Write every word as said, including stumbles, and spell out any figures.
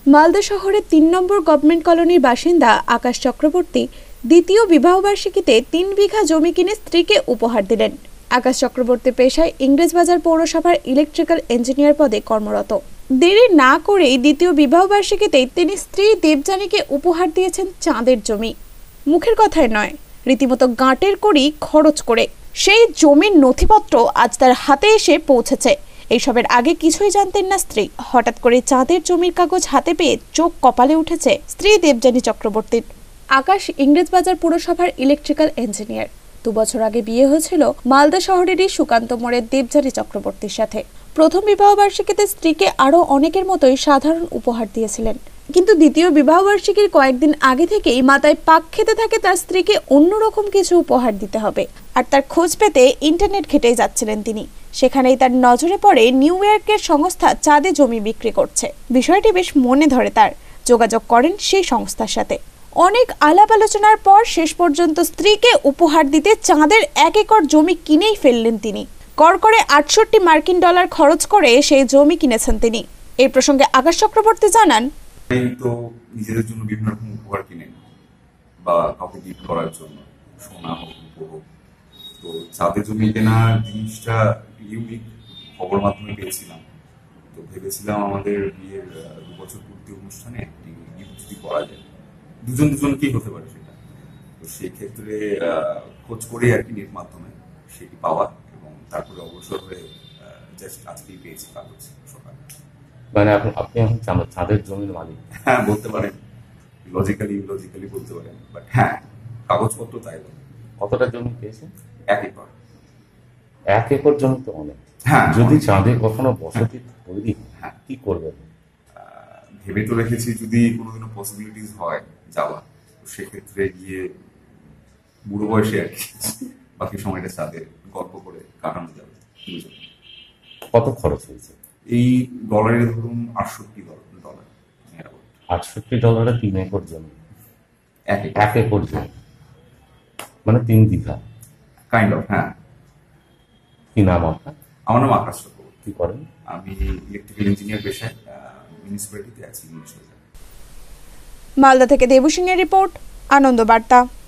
মালদা শহরের তিন নম্বর গভর্নমেন্ট কলোনির বাসিন্দা আকাশ চক্রবর্তী দ্বিতীয় বিবাহবার্ষিকীতে তিন বিঘা জমি কিনে স্ত্রীকে উপহার দিলেন। আকাশ চক্রবর্তী পেশায় ইংরেজবাজার পৌরসভার ইলেকট্রিক্যাল ইঞ্জিনিয়ার পদে কর্মরত। দেরি না করেই দ্বিতীয় বিবাহবার্ষিকীতেই তিনি স্ত্রী দেবযানীকে উপহার দিয়েছেন চাঁদের জমি। মুখের কথায় নয়, রীতিমতো গাঁটের করি খরচ করে সেই জমির নথিপত্র আজ তার হাতে এসে পৌঁছেছে। এইসবের আগে কিছুই জানতেন না স্ত্রী। হঠাৎ করে চাঁদের জমির কাগজ হাতে পেয়ে চোখ কপালে উঠেছে স্ত্রী দেবযানী চক্রবর্তীর। আকাশ ইংরেজবাজার পুরসভার ইলেকট্রিক্যাল ইঞ্জিনিয়ার। দু বছর আগে বিয়ে হয়েছিল মালদা শহরেরই সুকান্ত মোড়ের দেবযানী চক্রবর্তীর সাথে। প্রথম বিবাহবার্ষিকীতে স্ত্রীকে আরো অনেকের মতোই সাধারণ উপহার দিয়েছিলেন, কিন্তু দ্বিতীয় বিবাহবার্ষিকীর কয়েকদিন আগে থেকেই মাথায় পাক খেতে থাকে তার স্ত্রীকে অন্যরকম কিছু উপহার দিতে হবে। আর তার খোঁজ পেতে ইন্টারনেট ঘেঁটেই যাচ্ছিলেন তিনি। সেখানেই তার নজরে পড়ে নিউ ইয়র্কের সংস্থা চাঁদে জমি বিক্রি করছে। বিষয়টি বেশ মনে ধরে তার। যোগাযোগ করেন সেই সংস্থার সাথে। অনেক আলাপ আলোচনার পর শেষ পর্যন্ত স্ত্রীকে উপহার দিতে চাঁদের এক একর জমি কিনেই ফেললেন তিনি। করকরে আটষট্টি মার্কিন ডলার খরচ করে সেই জমি কিনেছেন তিনি। এই প্রসঙ্গে আকাশ চক্রবর্তী জানান, তো নিজেদের জন্য বিভিন্ন রকম উপহার কিনে বা কাউকে গিফট করার জন্য সোনা হোক হোক, তো চাঁদের জমি কেনার জিনিসটা ইউনিক খবর মাধ্যমে পেয়েছিলাম। তো ভেবেছিলাম আমাদের বিয়ের দু বছর পূর্তি অনুষ্ঠানে একটি গিফট যদি করা যায়, দুজন দুজনকেই হতে পারে সেটা। তো সেই ক্ষেত্রে খোঁজ করে আর কি নেট মাধ্যমে সেটি পাওয়া, এবং তারপরে অবসর হয়ে জাস্ট আজকেই পেয়েছি কাগজ সকালে। মানে আপনি এখন চাঁদের জমির মালিক? হ্যাঁ, বলতে পারেন, লজিক্যালি লজিক্যালি বলতে পারেন, বাট হ্যাঁ কাগজপত্র তাই বলে। কতটা জমি পেয়েছেন? এক একর। এক একর জমি তো অনেক। হ্যাঁ, যদি চাঁদে কখনো বসতি তৈরি হ্যাঁ কি করবেন? ভেবে তো রেখেছি যদি কোনোদিনও পসিবিলিটিস হয় যাওয়া, সেক্ষেত্রে গিয়ে বুড়ো বয়সে আর কি বাকি সময়টা চাঁদে গল্প করে কাটানো যাবে। কত খরচ হয়েছে? এই ডলারে ধরুন আটষট্টি ডলার। আটষট্টি ডলারে তিন একর জমি, এক একর জমি মানে তিন বিঘা কাইন্ড অফ। হ্যাঁ। কি নাম আপনার? আমার নাম আকাশ চক্রবর্তী। কি করেন? আমি ইলেকট্রিক্যাল ইঞ্জিনিয়ার পেশায় মিউনিসিপ্যালিটিতে আছি। মালদা থেকে দেবু সিংহের রিপোর্ট, আনন্দবার্তা।